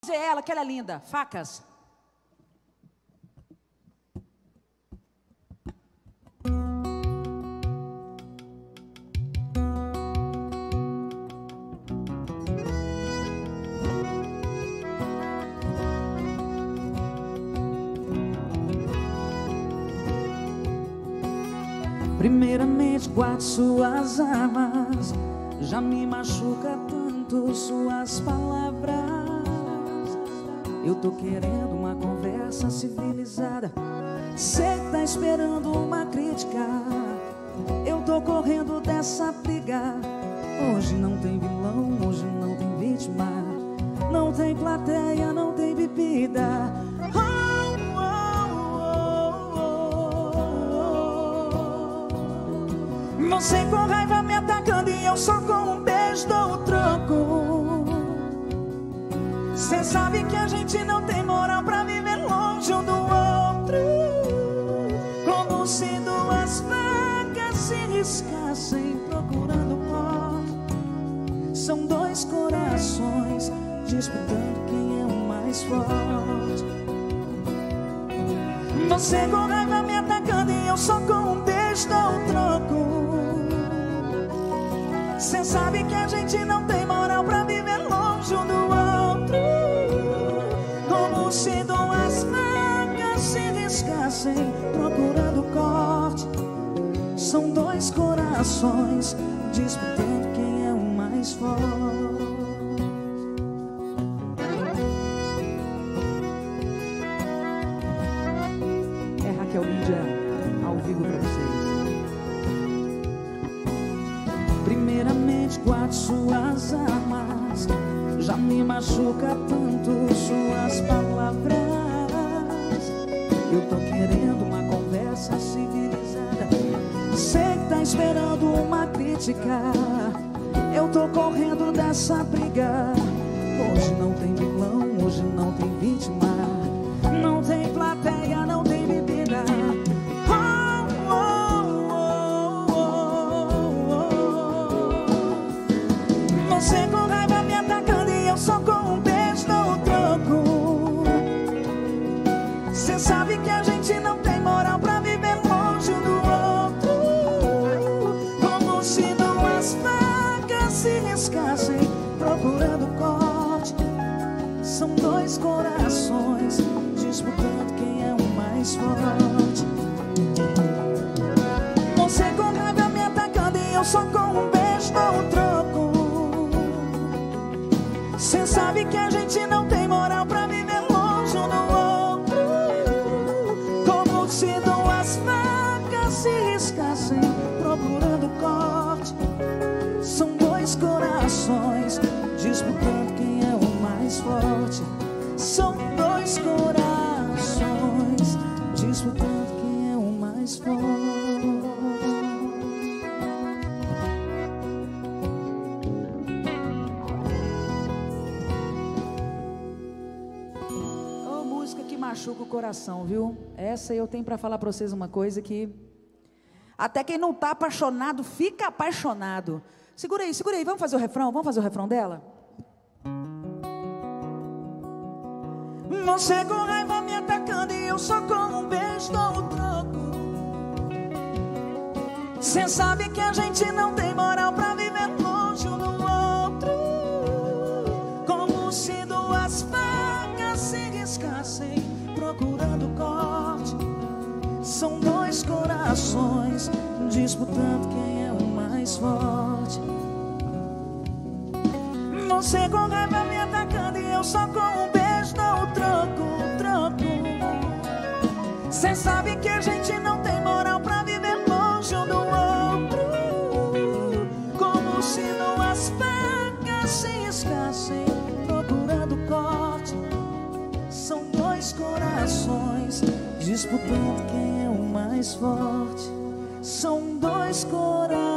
dizer ela, que ela é linda. Facas. Primeiramente guarde suas armas, já me machuca tanto suas palavras. Eu tô querendo uma conversa civilizada, cê tá esperando uma crítica. Eu tô correndo dessa briga. Hoje não tem vilão, hoje não tem vítima, não tem plateia, não tem bebida. Você com raiva me atacando e eu só com um beijo dou o troco. Cê sabe que a gente não tem moral pra viver longe um do outro, como se duas facas se riscassem procurando pó. São dois corações disputando quem é o mais forte. Você com raiva me atacando e eu só com um beijo dou o troco. Cê sabe que a gente não tem moral pra viver longe um do outro, como se duas facas se riscassem procurando corte. São dois corações disputando quem é o mais forte. É Raquel Lídia, ao vivo pra vocês. Primeiramente guarde suas armas, já me machuca tanto suas palavras. Eu tô querendo uma conversa civilizada, cê tá esperando uma crítica. Eu tô correndo dessa briga. Hoje não tem vilão, hoje não tem vítima, não tem plateia, não tem bebida. Você com raiva me atacando e eu só com um beijo dou o troco. Cê sabe que a gente não tem moral pra viver longe um do outro, como se duas facas se riscassem procurando corte. São dois corações disputando quem é o mais forte. Você com raiva me atacando e eu só com um beijo dou o troco. Cê sabe que a gente não tem moral pra viver longe um do outro, como se duas facas se riscassem procurando corte. São dois corações disputando quem é o mais forte. São dois corações disputando quem é o mais forte. Machuca o coração, viu? Essa eu tenho para falar para vocês uma coisa que até quem não tá apaixonado fica apaixonado. Segura aí, vamos fazer o refrão dela? Você com raiva me atacando e eu só com um beijo dou o troco. Cê sabe que a gente não tem moral pra viver longe um do outro, como se duas facas se riscassem procurando corte. São dois corações disputando quem é o mais forte. Você com raiva me atacando e eu só com um beijo dou o troco. Cê sabe que a gente não tem moral pra viver longe um do outro, como se duas facas se riscassem procurando corte. São dois corações disputando quem é o mais forte. São dois corações